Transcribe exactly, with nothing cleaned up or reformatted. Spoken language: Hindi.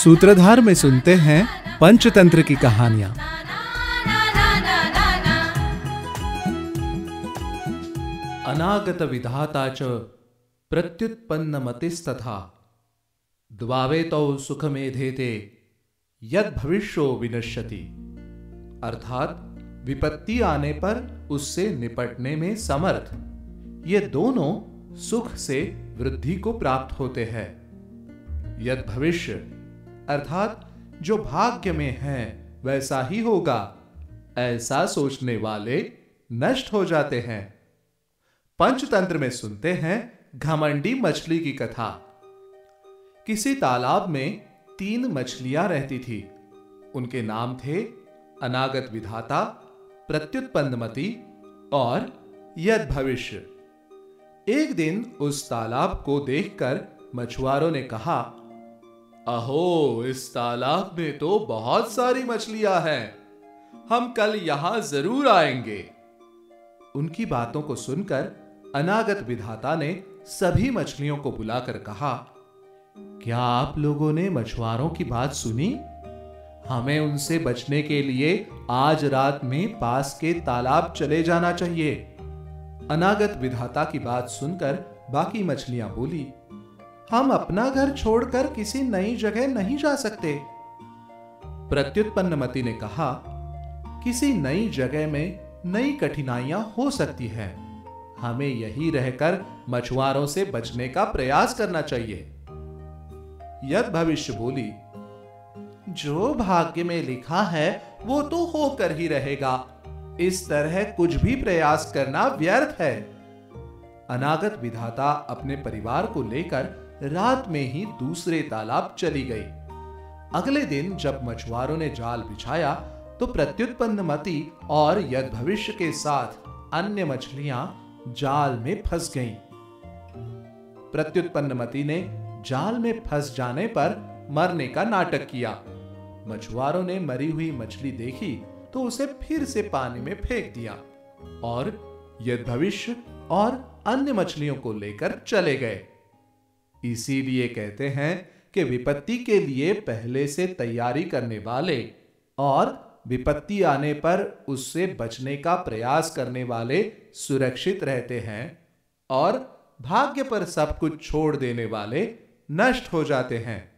सूत्रधार में सुनते हैं पंचतंत्र की कहानियां। अनागत विधाता च प्रत्युत्पन्न मतिस्तथा द्वावेतौ सुखमेधेते यद भविष्यो विनश्यति। अर्थात विपत्ति आने पर उससे निपटने में समर्थ ये दोनों सुख से वृद्धि को प्राप्त होते हैं। यद भविष्य अर्थात जो भाग्य में है वैसा ही होगा, ऐसा सोचने वाले नष्ट हो जाते हैं। पंचतंत्र में सुनते हैं घमंडी मछली की कथा। किसी तालाब में तीन मछलियां रहती थी। उनके नाम थे अनागत विधाता, प्रत्युत्पन्नमति और यद भविष्य। एक दिन उस तालाब को देखकर मछुआरों ने कहा, अहो, इस तालाब में तो बहुत सारी मछलियां हैं, हम कल यहां जरूर आएंगे। उनकी बातों को सुनकर अनागत विधाता ने सभी मछलियों को बुलाकर कहा, क्या आप लोगों ने मछुआरों की बात सुनी? हमें उनसे बचने के लिए आज रात में पास के तालाब चले जाना चाहिए। अनागत विधाता की बात सुनकर बाकी मछलियां बोली, हम अपना घर छोड़कर किसी नई जगह नहीं जा सकते। प्रत्युत्पन्नमति ने कहा, किसी नई जगह में नई कठिनाइयां हो सकती हैं, हमें यही रहकर मछुआरों से बचने का प्रयास करना चाहिए। यद भविष्य बोली, जो भाग्य में लिखा है वो तो होकर ही रहेगा, इस तरह कुछ भी प्रयास करना व्यर्थ है। अनागत विधाता अपने परिवार को लेकर रात में ही दूसरे तालाब चली गई। अगले दिन जब मछुआरों ने जाल बिछाया तो प्रत्युत्पन्नमति और यद भविष्य के साथ अन्य मछलियां जाल में फंस गईं। प्रत्युत्पन्नमति ने जाल में फंस जाने पर मरने का नाटक किया। मछुआरों ने मरी हुई मछली देखी तो उसे फिर से पानी में फेंक दिया और यद भविष्य और अन्य मछलियों को लेकर चले गए। इसीलिए कहते हैं कि विपत्ति के लिए पहले से तैयारी करने वाले और विपत्ति आने पर उससे बचने का प्रयास करने वाले सुरक्षित रहते हैं और भाग्य पर सब कुछ छोड़ देने वाले नष्ट हो जाते हैं।